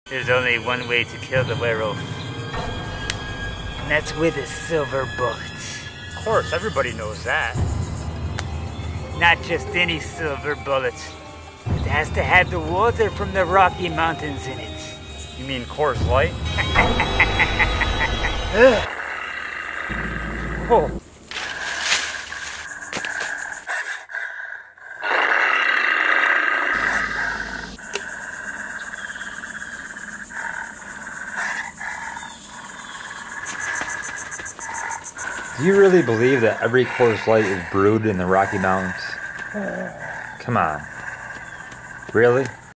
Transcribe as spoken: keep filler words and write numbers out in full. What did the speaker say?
There's only one way to kill the werewolf. And that's with a silver bullet. Of course, everybody knows that. Not just any silver bullet. It has to have the water from the Rocky Mountains in it. You mean Coorslight? Oh. Do you really believe that every Coorslight is brewed in the Rocky Mountains? Come on. Really?